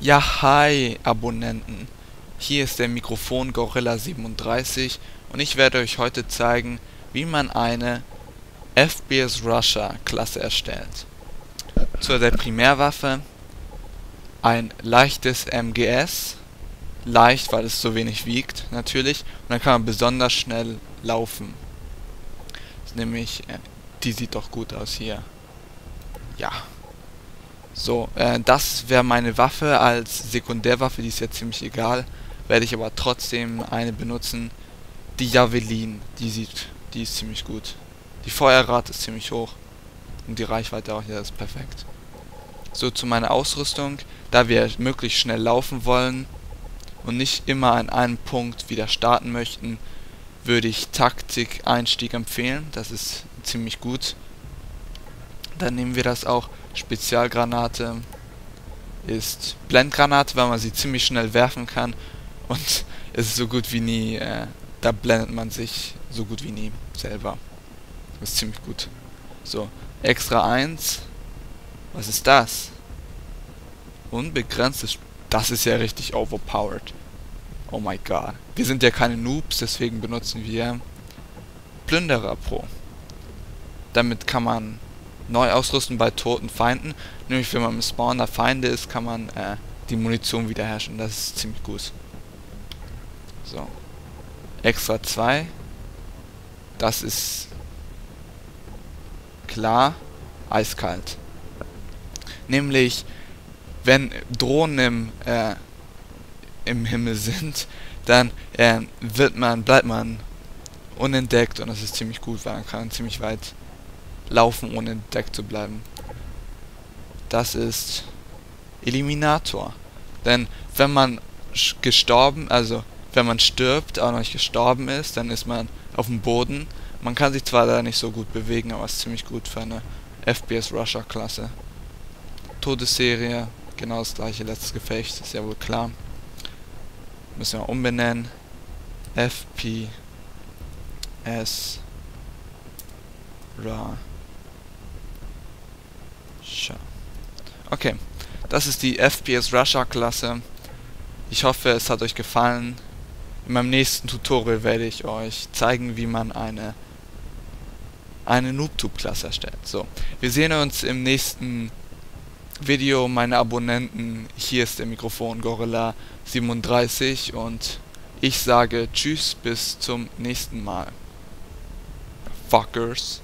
Ja, hi Abonnenten, hier ist der Mikrofon Gorilla 37 und ich werde euch heute zeigen, wie man eine FPS Rusher Klasse erstellt. Zu der Primärwaffe ein leichtes MGS, leicht, weil es so wenig wiegt natürlich, und dann kann man besonders schnell laufen. Das ist nämlich, die sieht doch gut aus hier. Ja. So, das wäre meine Waffe als Sekundärwaffe, die ist ja ziemlich egal. Werde ich aber trotzdem eine benutzen. Die Javelin, die ist ziemlich gut. Die Feuerrate ist ziemlich hoch. Und die Reichweite auch, ja, ist perfekt. So, zu meiner Ausrüstung. Da wir möglichst schnell laufen wollen und nicht immer an einem Punkt wieder starten möchten, würde ich Taktik-Einstieg empfehlen. Das ist ziemlich gut. Dann nehmen wir das auch. Spezialgranate ist Blendgranate, weil man sie ziemlich schnell werfen kann und es ist so gut wie nie, da blendet man sich so gut wie nie selber. Das ist ziemlich gut. So, extra 1. Was ist das? Unbegrenztes. Das ist ja richtig overpowered. Oh my god. Wir sind ja keine Noobs, deswegen benutzen wir Plünderer Pro. Damit kann man neu ausrüsten bei toten Feinden. Nämlich wenn man im Spawn der Feinde ist, kann man die Munition wiederherstellen. Das ist ziemlich gut. So. Extra 2. Das ist klar. Eiskalt. Nämlich, wenn Drohnen im Himmel sind, dann bleibt man unentdeckt und das ist ziemlich gut, weil man kann ziemlich weit laufen, ohne entdeckt zu bleiben. Das ist Eliminator. Denn wenn man wenn man stirbt, aber noch nicht gestorben ist, dann ist man auf dem Boden. Man kann sich zwar da nicht so gut bewegen, aber es ist ziemlich gut für eine FPS Rusher Klasse. Todesserie, genau das gleiche, letztes Gefecht, ist ja wohl klar. Müssen wir umbenennen. FPS Rusher. Okay, das ist die FPS Rusher Klasse. Ich hoffe, es hat euch gefallen. In meinem nächsten Tutorial werde ich euch zeigen, wie man eine Noobtube Klasse erstellt. So, wir sehen uns im nächsten Video, meine Abonnenten. Hier ist der Mikrofon Gorilla 37 und ich sage Tschüss, bis zum nächsten Mal. Fuckers.